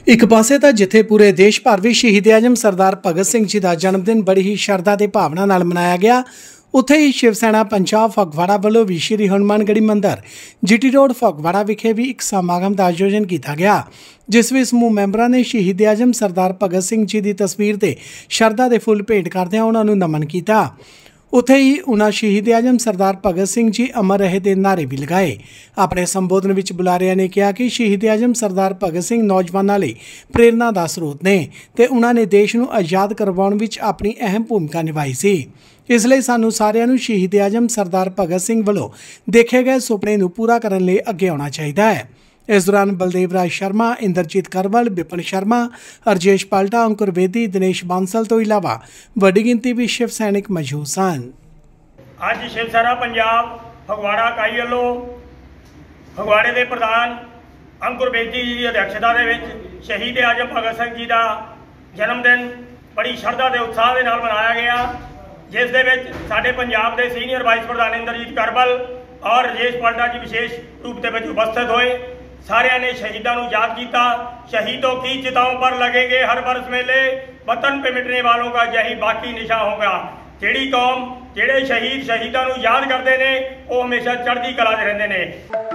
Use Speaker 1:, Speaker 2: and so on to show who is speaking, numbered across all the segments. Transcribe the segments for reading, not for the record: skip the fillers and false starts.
Speaker 1: ਇੱਕ ਪਾਸੇ ਤਾਂ ਜਿੱਥੇ ਪੂਰੇ ਦੇਸ਼ ਭਰ ਵਿੱਚ ਸ਼ਹੀਦ ਆਜ਼ਮ ਸਰਦਾਰ ਭਗਤ ਸਿੰਘ ਜੀ ਦਾ ਜਨਮ ਦਿਨ ਬੜੀ ਹੀ ਸ਼ਰਧਾ ਤੇ ਭਾਵਨਾ ਨਾਲ ਮਨਾਇਆ ਗਿਆ, ਉੱਥੇ ਹੀ ਸ਼ਿਵ ਸੈਨਾ ਪੰਜਾਬ ਫਗਵਾੜਾ ਵੱਲੋਂ ਵੀ ਸ਼੍ਰੀ ਹਨੂੰਮਾਨਗੜ੍ਹੀ ਮੰਦਿਰ ਜੀਟੀ ਰੋਡ ਫਗਵਾੜਾ ਵਿਖੇ ਵੀ ਇੱਕ ਸਮਾਗਮ ਦਾ ਆਯੋਜਨ ਕੀਤਾ ਗਿਆ, ਜਿਸ ਵਿੱਚ ਸਮੂਹ ਮੈਂਬਰਾਂ ਨੇ ਸ਼ਹੀਦ ਆਜ਼ਮ ਸਰਦਾਰ ਭਗਤ ਸਿੰਘ ਜੀ ਦੀ ਤਸਵੀਰ ਤੇ ਸ਼ਰਧਾ ਦੇ ਫੁੱਲ ਭੇਟ ਕਰਦਿਆਂ ਉਹਨਾਂ ਨੂੰ ਨਮਨ ਕੀਤਾ। ਉੱਥੇ ਹੀ ਉਹਨਾਂ ਸ਼ਹੀਦ ਆਜ਼ਮ ਸਰਦਾਰ ਭਗਤ ਸਿੰਘ ਜੀ ਅਮਰ ਰਹੇ ਦੇ ਨਾਅਰੇ ਵੀ ਲਗਾਏ। ਆਪਣੇ ਸੰਬੋਧਨ ਵਿੱਚ ਬੁਲਾਰਿਆਂ ਨੇ ਕਿਹਾ ਕਿ ਸ਼ਹੀਦ ਆਜ਼ਮ ਸਰਦਾਰ ਭਗਤ ਸਿੰਘ ਨੌਜਵਾਨਾਂ ਲਈ ਪ੍ਰੇਰਨਾ ਦਾ ਸਰੋਤ ਨੇ ਤੇ ਉਹਨਾਂ ਨੇ ਦੇਸ਼ ਨੂੰ ਆਜ਼ਾਦ ਕਰਵਾਉਣ ਵਿੱਚ ਆਪਣੀ ਅਹਿਮ ਭੂਮਿਕਾ ਨਿਭਾਈ ਸੀ। ਇਸ ਲਈ ਸਾਨੂੰ ਸਾਰਿਆਂ ਨੂੰ ਸ਼ਹੀਦ ਆਜ਼ਮ ਸਰਦਾਰ ਭਗਤ ਸਿੰਘ ਵੱਲੋਂ ਦੇਖੇ ਗਏ ਸੁਪਨੇ ਨੂੰ ਪੂਰਾ ਕਰਨ ਲਈ ਅੱਗੇ ਆਉਣਾ ਚਾਹੀਦਾ ਹੈ। इस दौरान बलदेव राज शर्मा, इंद्रजीत करवल, विपिन शर्मा, अरजेश पाल्टा, अंकुर बेदी, दिनेश बांसल तो इलावा वड्डी गिनती भी शिव सैनिक मौजूद सन।
Speaker 2: अज शिव सेना पंजाब फगवाड़ा इकाई वालों फगवाड़े के प्रधान अंकुर बेदी जी की अध्यक्षता शहीद आजम भगत सिंह जी का जन्मदिन बड़ी श्रद्धा के उत्साह के नाल मनाया गया, जिस दे विच साडे पंजाब के सीनियर वाइस प्रधान इंद्रजीत करवल और रजेश पाल्टा जी विशेष रूप से उपस्थित होए। सारिया ने शहीदों को याद किया। शहीदों की चिताओं पर लगेंगे हर वर्ष मेले, वतन पे मिटने वालों का यही बाकी निशा होगा। जेड़ी कौम जेड़े शहीद शहीदों को याद करते हैं वो हमेशा चढ़ती कला रहते हैं।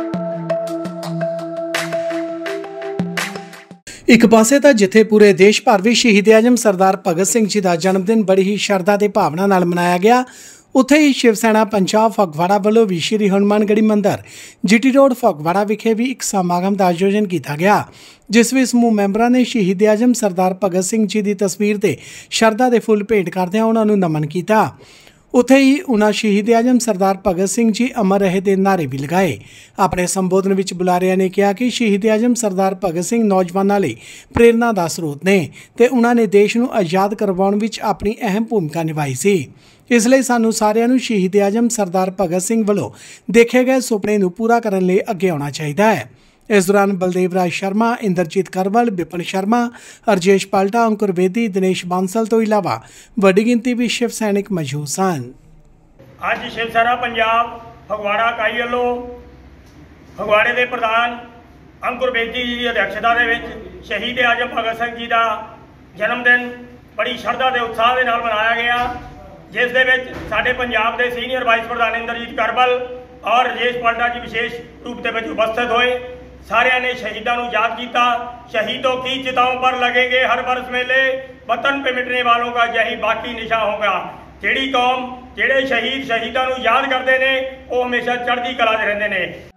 Speaker 1: ਇੱਕ ਪਾਸੇ ਤਾਂ ਜਿੱਥੇ ਪੂਰੇ ਦੇਸ਼ ਭਰ ਵਿੱਚ ਸ਼ਹੀਦ ਆਜ਼ਮ ਸਰਦਾਰ ਭਗਤ ਸਿੰਘ ਜੀ ਦਾ ਜਨਮ ਦਿਨ ਬੜੀ ਹੀ ਸ਼ਰਧਾ ਤੇ ਭਾਵਨਾ ਨਾਲ ਮਨਾਇਆ ਗਿਆ, ਉੱਥੇ ਹੀ ਸ਼ਿਵ ਸੈਨਾ ਪੰਜਾਬ ਫਗਵਾੜਾ ਵੱਲੋਂ ਵੀ ਸ਼੍ਰੀ ਹਨੂੰਮਾਨਗੜ੍ਹੀ ਮੰਦਿਰ ਜੀਟੀ ਰੋਡ ਫਗਵਾੜਾ ਵਿਖੇ ਵੀ ਇੱਕ ਸਮਾਗਮ ਦਾ ਆਯੋਜਨ ਕੀਤਾ ਗਿਆ, ਜਿਸ ਵਿੱਚ ਸਮੂਹ ਮੈਂਬਰਾਂ ਨੇ ਸ਼ਹੀਦ ਆਜ਼ਮ ਸਰਦਾਰ ਭਗਤ ਸਿੰਘ ਜੀ ਦੀ ਤਸਵੀਰ ਤੇ ਸ਼ਰਧਾ ਦੇ ਫੁੱਲ ਭੇਟ ਕਰਦਿਆਂ ਉਹਨਾਂ ਨੂੰ ਨਮਨ ਕੀਤਾ। ਉੱਥੇ ਹੀ ਉਹਨਾਂ ਸ਼ਹੀਦ ਆਜ਼ਮ ਸਰਦਾਰ ਭਗਤ ਸਿੰਘ ਜੀ ਅਮਰ ਰਹੇ ਦੇ ਨਾਅਰੇ ਵੀ ਲਗਾਏ। ਆਪਣੇ ਸੰਬੋਧਨ ਵਿੱਚ ਬੁਲਾਰਿਆਂ ਨੇ ਕਿਹਾ ਕਿ ਸ਼ਹੀਦ ਆਜ਼ਮ ਸਰਦਾਰ ਭਗਤ ਸਿੰਘ ਨੌਜਵਾਨਾਂ ਲਈ ਪ੍ਰੇਰਨਾ ਦਾ ਸਰੋਤ ਨੇ ਤੇ ਉਹਨਾਂ ਨੇ ਦੇਸ਼ ਨੂੰ ਆਜ਼ਾਦ ਕਰਵਾਉਣ ਵਿੱਚ ਆਪਣੀ ਅਹਿਮ ਭੂਮਿਕਾ ਨਿਭਾਈ ਸੀ। ਇਸ ਲਈ ਸਾਨੂੰ ਸਾਰਿਆਂ ਨੂੰ ਸ਼ਹੀਦ ਆਜ਼ਮ ਸਰਦਾਰ ਭਗਤ ਸਿੰਘ ਵੱਲੋਂ ਦੇਖੇ ਗਏ ਸੁਪਨੇ ਨੂੰ ਪੂਰਾ ਕਰਨ ਲਈ ਅੱਗੇ ਆਉਣਾ ਚਾਹੀਦਾ ਹੈ। इस दौरान बलदेव राज शर्मा, इंद्रजीत करवल, विपिन शर्मा, अरजेश पाल्टा, अंकुर बेदी, दिनेश बांसल तो इलावा वड्डी गिनती भी शिव सैनिक मौजूद सन।
Speaker 2: अज शिव सेना पंजाब फगवाड़ा इकाई वालों फगवाड़े के प्रधान अंकुर बेदी जी की अध्यक्षता शहीद आजम भगत सिंह जी का जन्मदिन बड़ी श्रद्धा के उत्साह के नाल मनाया गया, जिस दे विच साडे पंजाब के सीनियर वाइस प्रधान इंद्रजीत करवल और रजेश पाल्टा जी विशेष रूप से उपस्थित होए। सारिया ने शहीदों को याद किया। शहीदों की चिताओं पर लगेंगे हर वर्ष मेले, वतन पे मिटने वालों का यही बाकी निशा होगा। जेड़ी कौम जेड़े शहीद शहीदों को याद करते हैं वो हमेशा चढ़ती कला रहते हैं।